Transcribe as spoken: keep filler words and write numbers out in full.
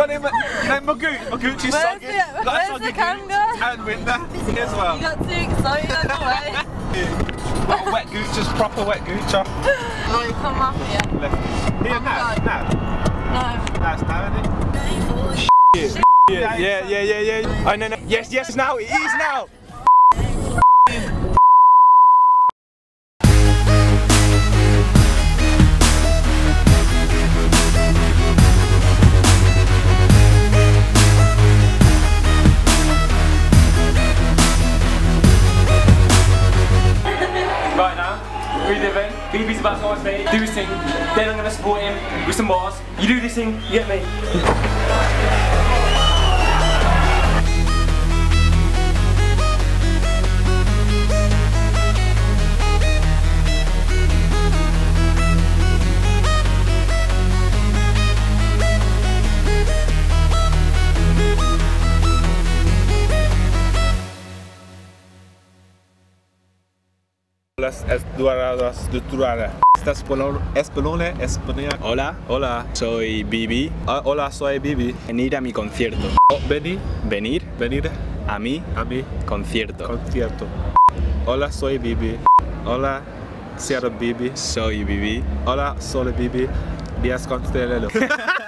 know, you know Magoot, Magoochie's Where's soggy. the, Got a where's soggy the camera? gooch and winter as well. You got too excited on the way. Got a wet gooch, just proper wet goocher. Right, come off here. Left. Here, Oh, now, God. now. No. That's now, isn't it? Yeah, yeah, yeah, yeah, yeah, yeah. Oh, no, no. Yes, yes, now. It is now. Right now, we're living. B B's about to go on stage, do his thing, then I'm going to support him with some bars. You do this thing, you get me? Las Eduardas de Turara. ¿Estás español? Español? Hola, Hola. soy B B. Ah, hola, soy Bibi. Venir a mi concierto. Oh, venir, Venir venir a mi a mi concierto. concierto. Hola, soy Bibi. Hola, soy Bibi. Soy B B. Hola, soy Bibi. Días con